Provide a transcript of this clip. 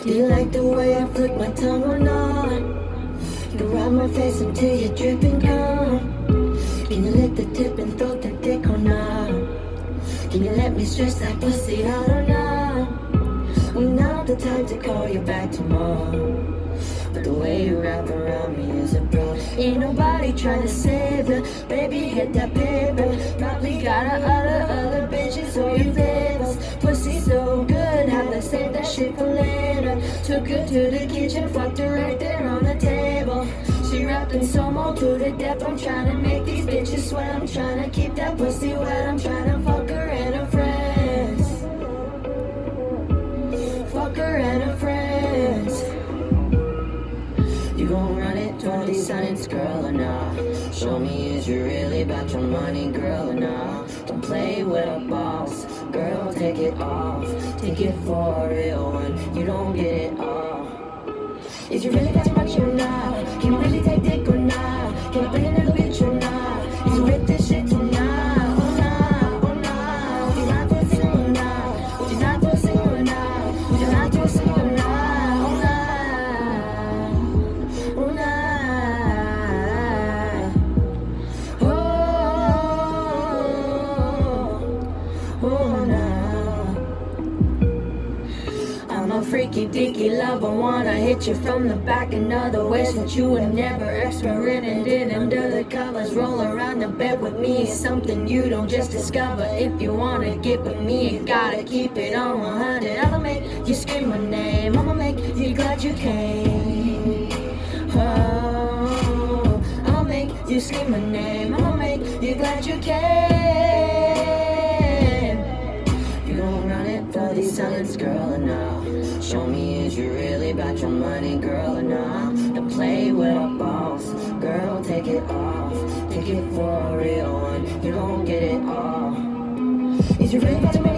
Do you like the way I flick my tongue or not? You can rub my face until you're dripping calm. Can you lick the tip and throw the dick or not? Can you let me stretch that pussy out or not? I'm not the type to call you back tomorrow, but the way you wrap around me is a pro. Ain't nobody trying to save you. Baby, hit that paper. Probably got other bitches or your favors. Pussy so good, have to save that shit for later. Took her to the kitchen, fucked her right there on the table. She wrapped in Somo to the depth. I'm trying to make these bitches sweat. I'm trying to keep that pussy wet. I'm trying to fuck her and her friends. Fuck her and her friends. You gon' run it 20 cents, girl, or not? Show me, is you really about your money, girl, or not? Don't play with a boss, girl, take it off. Take it for a real one, you don't get it all. Is you really about your money or not? Can you really take dick or not? Can I bring a little bitch or not? Is you with this shit tonight? Or not, or not? Would you not do a single or not? Would you not do a single or not? Would you not do a single or not? I'm a freaky deaky lover, wanna hit you from the back in other ways that you would never experimented under the covers. Roll around the bed with me is something you don't just discover. If you wanna get with me, you gotta keep it on 100. I'ma make you scream my name, I'ma make you glad you came. Oh, I'ma make you scream my name, I'ma make you glad you came. You gon' run it for these silence, girl, or not? Show me, is you really about your money, girl, or not? Don't play with a boss, girl, take it off. Take it for a real one, you don't get it all. Is you really about your money?